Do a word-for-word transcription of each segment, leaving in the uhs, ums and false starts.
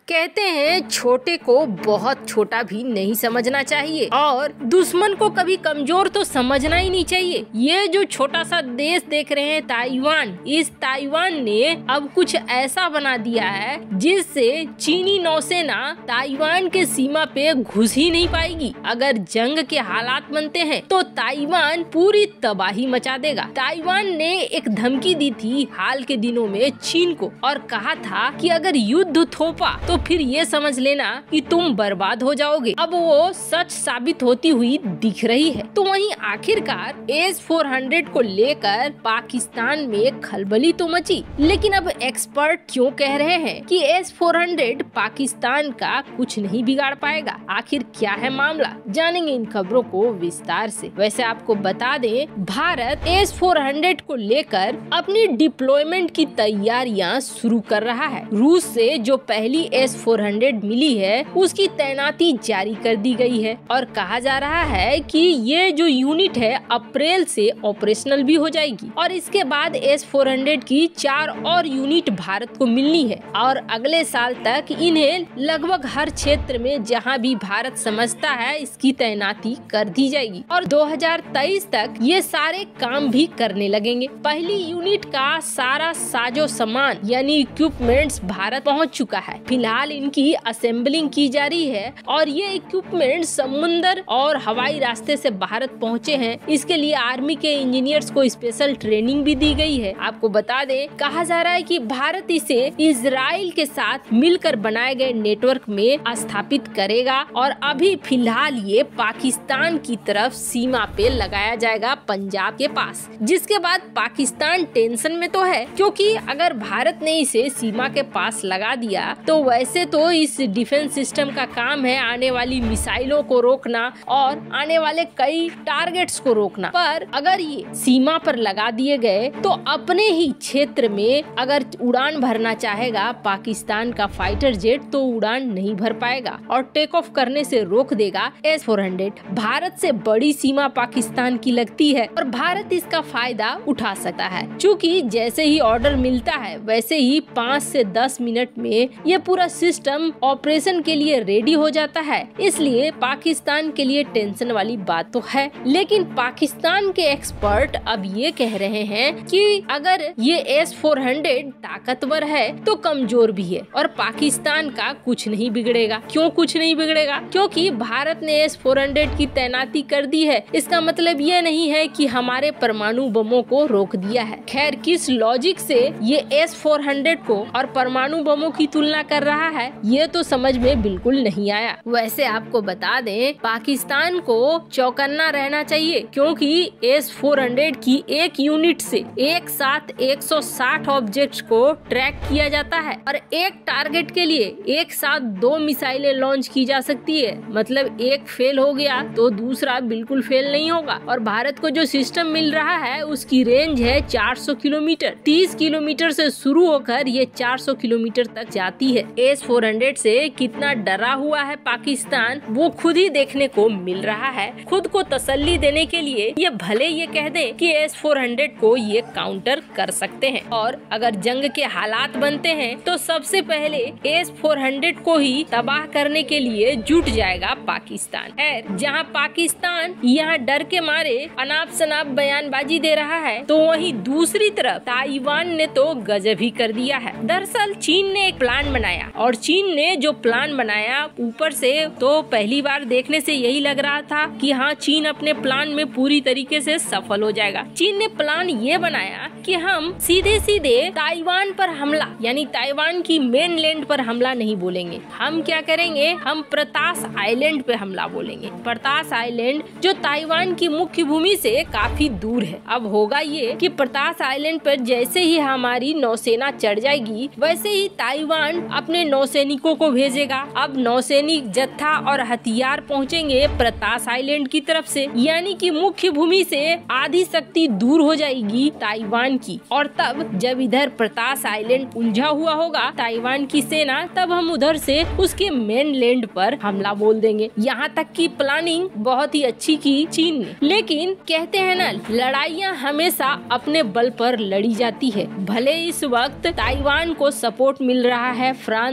कहते हैं छोटे को बहुत छोटा भी नहीं समझना चाहिए और दुश्मन को कभी कमजोर तो समझना ही नहीं चाहिए। ये जो छोटा सा देश देख रहे हैं ताइवान, इस ताइवान ने अब कुछ ऐसा बना दिया है जिससे चीनी नौसेना ताइवान के सीमा पे घुस ही नहीं पाएगी। अगर जंग के हालात बनते हैं तो ताइवान पूरी तबाही मचा देगा। ताइवान ने एक धमकी दी थी हाल के दिनों में चीन को और कहा था कि अगर युद्ध थोपा तो तो फिर ये समझ लेना कि तुम बर्बाद हो जाओगे। अब वो सच साबित होती हुई दिख रही है। तो वहीं आखिरकार एस फोर हंड्रेड को लेकर पाकिस्तान में खलबली तो मची, लेकिन अब एक्सपर्ट क्यों कह रहे हैं कि एस फोर हंड्रेड पाकिस्तान का कुछ नहीं बिगाड़ पाएगा? आखिर क्या है मामला, जानेंगे इन खबरों को विस्तार से। वैसे आपको बता दें, भारत एस फोर हंड्रेड को लेकर अपनी डिप्लॉयमेंट की तैयारियां शुरू कर रहा है। रूस से जो पहली एस फोर हंड्रेड मिली है उसकी तैनाती जारी कर दी गई है और कहा जा रहा है कि ये जो यूनिट है अप्रैल से ऑपरेशनल भी हो जाएगी और इसके बाद एस फोर हंड्रेड की चार और यूनिट भारत को मिलनी है और अगले साल तक इन्हें लगभग हर क्षेत्र में जहां भी भारत समझता है इसकी तैनाती कर दी जाएगी और दो हज़ार तेईस तक ये सारे काम भी करने लगेंगे। पहली यूनिट का सारा साजो सामान यानी इक्विपमेंट्स भारत पहुंच चुका है। फिलहाल इनकी असेंबलिंग की जा रही है और ये इक्विपमेंट समुद्र और हवाई रास्ते से भारत पहुंचे हैं। इसके लिए आर्मी के इंजीनियर्स को स्पेशल ट्रेनिंग भी दी गई है। आपको बता दें, कहा जा रहा है कि भारत इसे इजराइल के साथ मिलकर बनाए गए नेटवर्क में स्थापित करेगा और अभी फिलहाल ये पाकिस्तान की तरफ सीमा पे लगाया जाएगा पंजाब के पास, जिसके बाद पाकिस्तान टेंशन में तो है, क्योंकि अगर भारत ने इसे सीमा के पास लगा दिया तो वैसे तो इस डिफेंस सिस्टम का काम है आने वाली मिसाइलों को रोकना और आने वाले कई टारगेट्स को रोकना, पर अगर ये सीमा पर लगा दिए गए तो अपने ही क्षेत्र में अगर उड़ान भरना चाहेगा पाकिस्तान का फाइटर जेट तो उड़ान नहीं भर पाएगा और टेक ऑफ करने से रोक देगा एस फोर हंड्रेड। भारत से बड़ी सीमा पाकिस्तान की लगती है और भारत इसका फायदा उठा सकता है, क्योंकि जैसे ही ऑर्डर मिलता है वैसे ही पाँच से दस मिनट में ये पूरा सिस्टम ऑपरेशन के लिए रेडी हो जाता है। इसलिए पाकिस्तान के लिए टेंशन वाली बात तो है, लेकिन पाकिस्तान के एक्सपर्ट अब ये कह रहे हैं कि अगर ये एस फोर हंड्रेड ताकतवर है तो कमजोर भी है और पाकिस्तान का कुछ नहीं बिगड़ेगा। क्यों कुछ नहीं बिगड़ेगा? क्योंकि भारत ने एस फोर हंड्रेड की तैनाती कर दी है। इसका मतलब ये नहीं है कि हमारे परमाणु बमों को रोक दिया है। खैर, किस लॉजिक से ये एस फोर हंड्रेड को और परमाणु बमों की तुलना कर रहा है ये तो समझ में बिल्कुल नहीं आया। वैसे आपको बता दें, पाकिस्तान को चौकन्ना रहना चाहिए, क्योंकि एस फोर हंड्रेड की एक यूनिट से एक साथ एक सौ साठ ऑब्जेक्ट्स को ट्रैक किया जाता है और एक टारगेट के लिए एक साथ दो मिसाइलें लॉन्च की जा सकती है। मतलब एक फेल हो गया तो दूसरा बिल्कुल फेल नहीं होगा और भारत को जो सिस्टम मिल रहा है उसकी रेंज है चार सौ किलोमीटर। तीस किलोमीटर से शुरू होकर ये चार सौ किलोमीटर तक जाती है। एस फोर हंड्रेड से कितना डरा हुआ है पाकिस्तान वो खुद ही देखने को मिल रहा है। खुद को तसल्ली देने के लिए ये भले ये कह दे कि एस फोर हंड्रेड को ये काउंटर कर सकते हैं और अगर जंग के हालात बनते हैं तो सबसे पहले एस फोर हंड्रेड को ही तबाह करने के लिए जुट जाएगा पाकिस्तान। खैर, जहां पाकिस्तान यहाँ डर के मारे अनाप शनाप बयानबाजी दे रहा है तो वहीं दूसरी तरफ ताइवान ने तो गजब ही कर दिया है। दरअसल चीन ने एक प्लान बनाया और चीन ने जो प्लान बनाया ऊपर से तो पहली बार देखने से यही लग रहा था कि हाँ, चीन अपने प्लान में पूरी तरीके से सफल हो जाएगा। चीन ने प्लान ये बनाया कि हम सीधे सीधे ताइवान पर हमला यानी ताइवान की मेन लैंड पर हमला नहीं बोलेंगे। हम क्या करेंगे, हम प्रतास आइलैंड पे हमला बोलेंगे। प्रतास आइलैंड जो ताइवान की मुख्य भूमि से काफी दूर है। अब होगा ये कि प्रतास आइलैंड पर जैसे ही हमारी नौसेना चढ़ जाएगी वैसे ही ताइवान अपने नौसैनिकों को भेजेगा। अब नौसैनिक जत्था और हथियार पहुंचेंगे प्रतास आइलैंड की तरफ से, यानी कि मुख्य भूमि से आधी शक्ति दूर हो जाएगी ताइवान की और तब जब इधर प्रतास आइलैंड उलझा हुआ होगा ताइवान की सेना, तब हम उधर से उसके मेन लैंड पर हमला बोल देंगे। यहाँ तक की प्लानिंग बहुत ही अच्छी की चीन ने, लेकिन कहते हैं ना, लड़ाइयाँ हमेशा अपने बल पर लड़ी जाती है। भले इस वक्त ताइवान को सपोर्ट मिल रहा है फ्रांस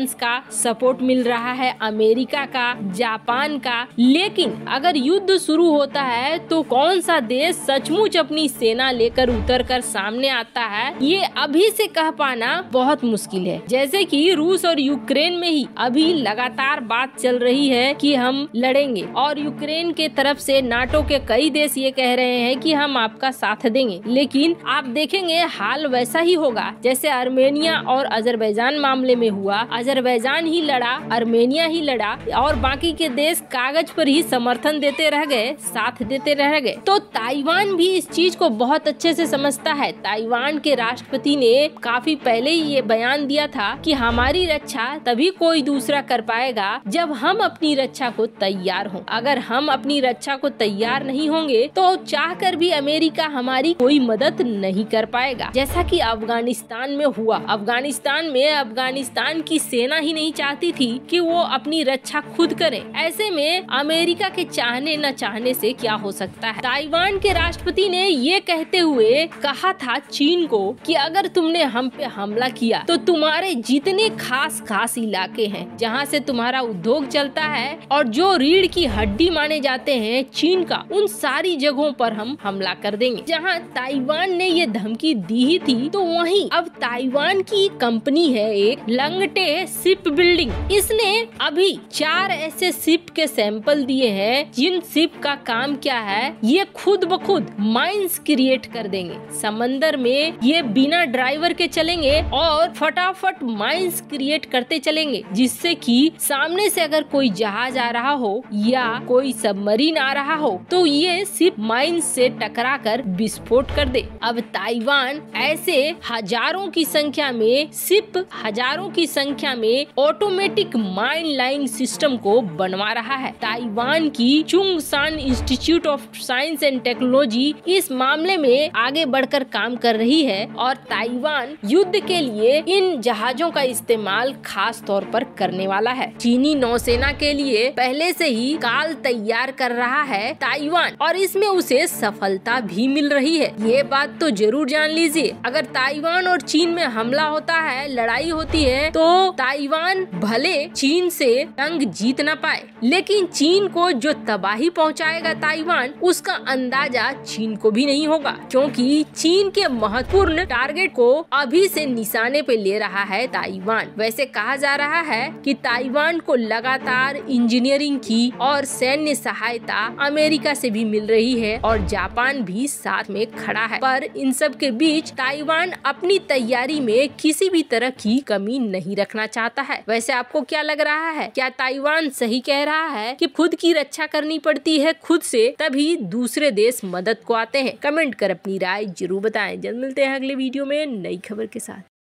फ्रांस का सपोर्ट मिल रहा है, अमेरिका का, जापान का। लेकिन अगर युद्ध शुरू होता है तो कौन सा देश सचमुच अपनी सेना लेकर उतर कर सामने आता है, ये अभी से कह पाना बहुत मुश्किल है। जैसे कि रूस और यूक्रेन में ही अभी लगातार बात चल रही है कि हम लड़ेंगे, और यूक्रेन के तरफ से नाटो के कई देश ये कह रहे हैं कि हम आपका साथ देंगे। लेकिन आप देखेंगे हाल वैसा ही होगा जैसे आर्मेनिया और अजरबैजान मामले में हुआ। अजरबैजान ही लड़ा, आर्मेनिया ही लड़ा, और बाकी के देश कागज पर ही समर्थन देते रह गए, साथ देते रह गए। तो ताइवान भी इस चीज को बहुत अच्छे से समझता है। ताइवान के राष्ट्रपति ने काफी पहले ही ये बयान दिया था कि हमारी रक्षा तभी कोई दूसरा कर पाएगा जब हम अपनी रक्षा को तैयार हों। अगर हम अपनी रक्षा को तैयार नहीं होंगे तो चाहकर भी अमेरिका हमारी कोई मदद नहीं कर पाएगा। जैसा कि अफगानिस्तान में हुआ। अफगानिस्तान में अफगानिस्तान की सेना ही नहीं चाहती थी कि वो अपनी रक्षा खुद करे। ऐसे में अमेरिका के चाहने न चाहने से क्या हो सकता है। ताइवान के राष्ट्रपति ने ये कहते हुए कहा था चीन को कि अगर तुमने हम पे हमला किया तो तुम्हारे जितने खास खास इलाके हैं जहाँ से तुम्हारा उद्योग चलता है और जो रीढ़ की हड्डी माने जाते हैं चीन का, उन सारी जगहों पर हम हमला कर देंगे। जहाँ ताइवान ने ये धमकी दी ही थी तो वहीं अब ताइवान की कंपनी है एक लंगटे शिप बिल्डिंग। इसने अभी चार ऐसे शिप के सैंपल दिए हैं जिन शिप का काम क्या है, ये खुद ब खुद माइंस क्रिएट कर देंगे। समंदर में ये बिना ड्राइवर के चलेंगे और फटाफट माइंस क्रिएट करते चलेंगे, जिससे कि सामने से अगर कोई जहाज आ रहा हो या कोई सबमरीन आ रहा हो तो ये शिप माइंस से टकरा कर विस्फोट कर दे। अब ताइवान ऐसे हजारों की संख्या में शिप, हजारों की संख्या में ऑटोमेटिक माइन लाइंग सिस्टम को बनवा रहा है। ताइवान की Chungshan institute of science and technology इस मामले में आगे बढ़कर काम कर रही है और ताइवान युद्ध के लिए इन जहाजों का इस्तेमाल खास तौर पर करने वाला है। चीनी नौसेना के लिए पहले से ही काल तैयार कर रहा है ताइवान, और इसमें उसे सफलता भी मिल रही है। ये बात तो जरूर जान लीजिए, अगर ताइवान और चीन में हमला होता है, लड़ाई होती है, तो ताइवान भले चीन से जंग जीत न पाए, लेकिन चीन को जो तबाही पहुंचाएगा ताइवान, उसका अंदाजा चीन को भी नहीं होगा, क्योंकि चीन के महत्वपूर्ण टारगेट को अभी से निशाने पे ले रहा है ताइवान। वैसे कहा जा रहा है कि ताइवान को लगातार इंजीनियरिंग की और सैन्य सहायता अमेरिका से भी मिल रही है और जापान भी साथ में खड़ा है, पर इन सब के बीच ताइवान अपनी तैयारी में किसी भी तरह की कमी नहीं रखना चाहता है। वैसे आपको क्या लग रहा है, क्या ताइवान सही कह रहा है कि खुद की रक्षा करनी पड़ती है खुद से, तभी दूसरे देश मदद को आते हैं? कमेंट कर अपनी राय जरूर बताएं। जल्द मिलते हैं अगले वीडियो में नई खबर के साथ।